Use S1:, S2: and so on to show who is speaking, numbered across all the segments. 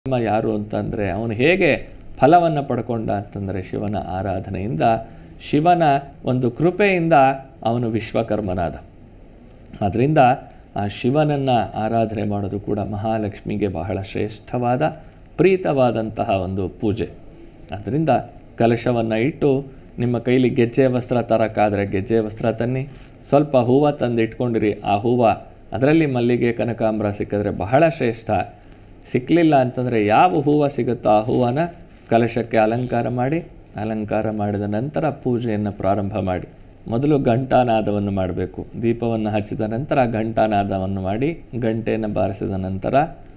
S1: ಯಾರು ಅಂತಂದರೆ ಅವನು ಹೇಗೆ ಫಲವನ್ನು ಪಡ್ಕೊಂಡ ಅಂತಂದರೆ ಶಿವನ ಆರಾಧನೆಯಿಂದ, ಶಿವನ ಒಂದು ಕೃಪೆಯಿಂದ ಅವನು ವಿಶ್ವಕರ್ಮನಾದ. ಆದ್ದರಿಂದ ಆ ಶಿವನನ್ನು ಆರಾಧನೆ ಮಾಡೋದು ಕೂಡ ಮಹಾಲಕ್ಷ್ಮಿಗೆ ಬಹಳ ಶ್ರೇಷ್ಠವಾದ ಪ್ರೀತವಾದಂತಹ ಒಂದು ಪೂಜೆ. ಆದ್ದರಿಂದ ಕಲಶವನ್ನು ಇಟ್ಟು ನಿಮ್ಮ ಕೈಲಿ ಗೆಜ್ಜೆ ವಸ್ತ್ರ ತರೋಕ್ಕಾದರೆ ಗೆಜ್ಜೆ ವಸ್ತ್ರ ತನ್ನಿ, ಸ್ವಲ್ಪ ಹೂವು ತಂದು ಇಟ್ಕೊಂಡಿರಿ. ಆ ಹೂವು ಅದರಲ್ಲಿ ಮಲ್ಲಿಗೆ ಕನಕಾಂಬರ ಸಿಕ್ಕಿದ್ರೆ ಬಹಳ ಶ್ರೇಷ್ಠ. ಸಿಕ್ಕಲಿಲ್ಲ ಅಂತಂದರೆ ಯಾವ ಹೂವು ಸಿಗುತ್ತೋ ಆ ಹೂವನ್ನು ಕಲಶಕ್ಕೆ ಅಲಂಕಾರ ಮಾಡಿ, ಅಲಂಕಾರ ಮಾಡಿದ ನಂತರ ಪೂಜೆಯನ್ನು ಪ್ರಾರಂಭ ಮಾಡಿ. ಮೊದಲು ಘಂಟಾನಾದವನ್ನು ಮಾಡಬೇಕು. ದೀಪವನ್ನು ಹಚ್ಚಿದ ನಂತರ ಘಂಟಾನಾದವನ್ನು ಮಾಡಿ ಗಂಟೆಯನ್ನು ಬಾರಿಸಿದ ನಂತರ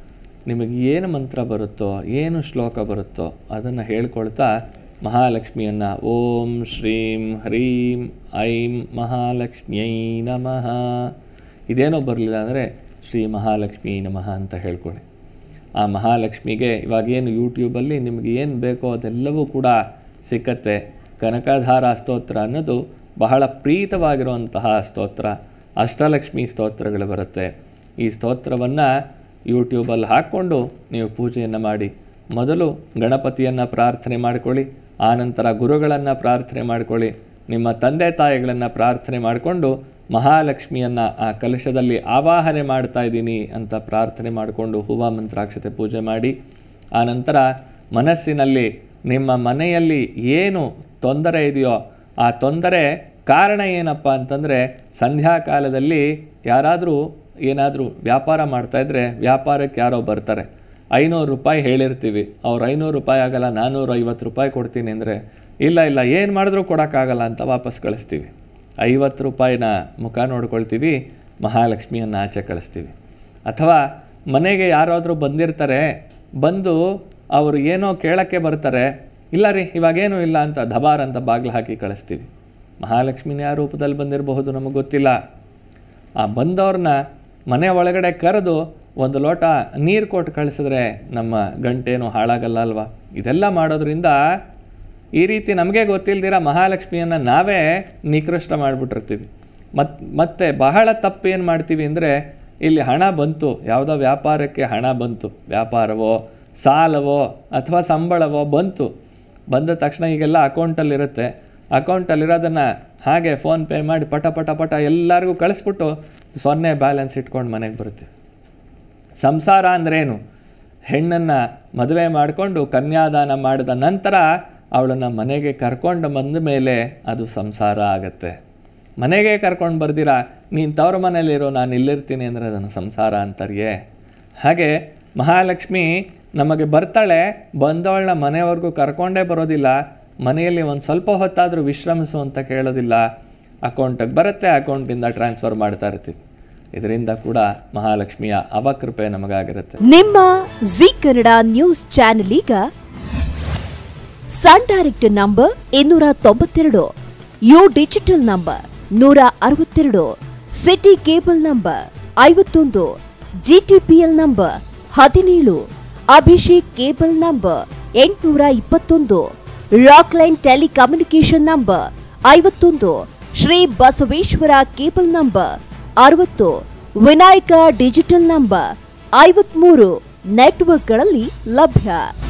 S1: ನಿಮಗೆ ಏನು ಮಂತ್ರ ಬರುತ್ತೋ, ಏನು ಶ್ಲೋಕ ಬರುತ್ತೋ ಅದನ್ನು ಹೇಳ್ಕೊಳ್ತಾ ಮಹಾಲಕ್ಷ್ಮಿಯನ್ನು ಓಂ ಶ್ರೀಂ ಹ್ರೀಂ ಐಂ ಮಹಾಲಕ್ಷ್ಮಿಯೈ ನಮಃ, ಇದೇನೋ ಬರಲಿಲ್ಲ ಅಂದರೆ ಶ್ರೀ ಮಹಾಲಕ್ಷ್ಮೀ ನಮಃ ಅಂತ ಹೇಳ್ಕೊಳ್ಳಿ. ಆ ಮಹಾಲಕ್ಷ್ಮಿಗೆ ಇವಾಗೇನು ಯೂಟ್ಯೂಬಲ್ಲಿ ನಿಮಗೆ ಏನು ಬೇಕೋ ಅದೆಲ್ಲವೂ ಕೂಡ ಸಿಕ್ಕತ್ತೆ. ಕನಕಧಾರ ಸ್ತೋತ್ರ ಅನ್ನೋದು ಬಹಳ ಪ್ರೀತವಾಗಿರುವಂತಹ ಸ್ತೋತ್ರ. ಅಷ್ಟಲಕ್ಷ್ಮಿ ಸ್ತೋತ್ರಗಳು ಬರುತ್ತೆ. ಈ ಸ್ತೋತ್ರವನ್ನು ಯೂಟ್ಯೂಬಲ್ಲಿ ಹಾಕ್ಕೊಂಡು ನೀವು ಪೂಜೆಯನ್ನು ಮಾಡಿ. ಮೊದಲು ಗಣಪತಿಯನ್ನು ಪ್ರಾರ್ಥನೆ ಮಾಡಿಕೊಳ್ಳಿ, ಆನಂತರ ಗುರುಗಳನ್ನು ಪ್ರಾರ್ಥನೆ ಮಾಡಿಕೊಳ್ಳಿ, ನಿಮ್ಮ ತಂದೆ ತಾಯಿಗಳನ್ನು ಪ್ರಾರ್ಥನೆ ಮಾಡಿಕೊಂಡು ಮಹಾಲಕ್ಷ್ಮಿಯನ್ನು ಆ ಕಲಶದಲ್ಲಿ ಆವಾಹನೆ ಮಾಡ್ತಾ ಇದ್ದೀನಿ ಅಂತ ಪ್ರಾರ್ಥನೆ ಮಾಡಿಕೊಂಡು ಹೂವು ಮಂತ್ರಾಕ್ಷತೆ ಪೂಜೆ ಮಾಡಿ. ಆನಂತರ ಮನಸ್ಸಿನಲ್ಲಿ ನಿಮ್ಮ ಮನೆಯಲ್ಲಿ ಏನು ತೊಂದರೆ ಇದೆಯೋ ಆ ತೊಂದರೆ ಕಾರಣ ಏನಪ್ಪ ಅಂತಂದರೆ, ಸಂಧ್ಯಾಕಾಲದಲ್ಲಿ ಯಾರಾದರೂ ಏನಾದರೂ ವ್ಯಾಪಾರ ಮಾಡ್ತಾಯಿದ್ರೆ ವ್ಯಾಪಾರಕ್ಕೆ ಯಾರೋ ಬರ್ತಾರೆ, 500 ರೂಪಾಯಿ ಹೇಳಿರ್ತೀವಿ, ಅವ್ರು 500 ರೂಪಾಯಿ ಆಗಲ್ಲ 450 ರೂಪಾಯಿ ಕೊಡ್ತೀನಿ ಅಂದರೆ ಇಲ್ಲ ಏನು ಮಾಡಿದ್ರೂ ಕೊಡೋಕ್ಕಾಗಲ್ಲ ಅಂತ ವಾಪಸ್ ಕಳಿಸ್ತೀವಿ. 50 ರೂಪಾಯಿನ ಮುಖ ನೋಡ್ಕೊಳ್ತೀವಿ, ಮಹಾಲಕ್ಷ್ಮಿಯನ್ನು ಆಚೆ ಕಳಿಸ್ತೀವಿ. ಅಥವಾ ಮನೆಗೆ ಯಾರಾದರೂ ಬಂದಿರ್ತಾರೆ, ಬಂದು ಅವರು ಏನೋ ಕೇಳೋಕ್ಕೆ ಬರ್ತಾರೆ, ಇಲ್ಲ ರೀ ಇವಾಗೇನೂ ಇಲ್ಲ ಅಂತ ಧಬಾರ್ ಅಂತ ಬಾಗಿಲು ಹಾಕಿ ಕಳಿಸ್ತೀವಿ. ಮಹಾಲಕ್ಷ್ಮಿನ ಯಾವ ರೂಪದಲ್ಲಿ ಬಂದಿರಬಹುದು ನಮಗೆ ಗೊತ್ತಿಲ್ಲ. ಆ ಬಂದವ್ರನ್ನ ಮನೆ ಒಳಗಡೆ ಕರೆದು ಒಂದು ಲೋಟ ನೀರು ಕೊಟ್ಟು ಕಳಿಸಿದ್ರೆ ನಮ್ಮ ಗಂಟೇನೂ ಹಾಳಾಗಲ್ಲ ಅಲ್ವಾ? ಇದೆಲ್ಲ ಮಾಡೋದ್ರಿಂದ ಈ ರೀತಿ ನಮಗೆ ಗೊತ್ತಿಲ್ದಿರ ಮಹಾಲಕ್ಷ್ಮಿಯನ್ನು ನಾವೇ ನಿಕೃಷ್ಟ ಮಾಡಿಬಿಟ್ಟಿರ್ತೀವಿ. ಮತ್ತೆ ಬಹಳ ತಪ್ಪು ಏನು ಮಾಡ್ತೀವಿ ಅಂದರೆ, ಇಲ್ಲಿ ಹಣ ಬಂತು, ಯಾವುದೋ ವ್ಯಾಪಾರಕ್ಕೆ ಹಣ ಬಂತು, ವ್ಯಾಪಾರವೋ ಸಾಲವೋ ಅಥವಾ ಸಂಬಳವೋ ಬಂದ ತಕ್ಷಣ ಈಗೆಲ್ಲ ಅಕೌಂಟಲ್ಲಿರುತ್ತೆ. ಅಕೌಂಟಲ್ಲಿರೋದನ್ನು ಹಾಗೆ ಫೋನ್ಪೇ ಮಾಡಿ ಪಟ ಎಲ್ಲರಿಗೂ ಕಳಿಸ್ಬಿಟ್ಟು 0 ಬ್ಯಾಲೆನ್ಸ್ ಇಟ್ಕೊಂಡು ಮನೆಗೆ ಬರ್ತೀವಿ. ಸಂಸಾರ ಅಂದ್ರೇನು? ಹೆಣ್ಣನ್ನು ಮದುವೆ ಮಾಡಿಕೊಂಡು ಕನ್ಯಾದಾನ ಮಾಡಿದ ನಂತರ ಅವಳನ್ನು ಮನೆಗೆ ಕರ್ಕೊಂಡು ಬಂದ ಮೇಲೆ ಅದು ಸಂಸಾರ ಆಗತ್ತೆ. ಮನೆಗೆ ಕರ್ಕೊಂಡು ಬರ್ದಿರ ನೀನು ತವ್ರ ಮನೇಲಿರೋ ನಾನು ಇಲ್ಲಿರ್ತೀನಿ ಅಂದರೆ ಅದನ್ನು ಸಂಸಾರ ಅಂತಾರಿಯೇ? ಹಾಗೆ ಮಹಾಲಕ್ಷ್ಮಿ ನಮಗೆ ಬರ್ತಾಳೆ, ಬಂದವಳನ್ನ ಮನೆಯವರೆಗೂ ಕರ್ಕೊಂಡೇ ಬರೋದಿಲ್ಲ, ಮನೆಯಲ್ಲಿ ಒಂದು ಸ್ವಲ್ಪ ಹೊತ್ತಾದರೂ ವಿಶ್ರಮಿಸು ಅಂತ ಕೇಳೋದಿಲ್ಲ. ಅಕೌಂಟಿಗೆ ಬರುತ್ತೆ, ಅಕೌಂಟಿಂದ ಟ್ರಾನ್ಸ್ಫರ್ ಮಾಡ್ತಾ ಇರ್ತೀವಿ. ಇದರಿಂದ ಕೂಡ ಮಹಾಲಕ್ಷ್ಮಿಯ ಅವಕೃಪೆ ನಮಗಾಗಿರುತ್ತೆ.
S2: ನಿಮ್ಮ ಜಿ ಕನ್ನಡ ನ್ಯೂಸ್ ಚಾನೆಲ್ ಈಗ Sun Direct number 292, U digital number 162, city cable number 51, GTPL number 17, Abhishek cable number 821, Rockline telecommunication number 51, Shri Basaveshwara cable number 60, Vinayaka digital number 53 ನೆಟ್ವರ್ಕ್ಗಳಲ್ಲಿ ಲಭ್ಯ.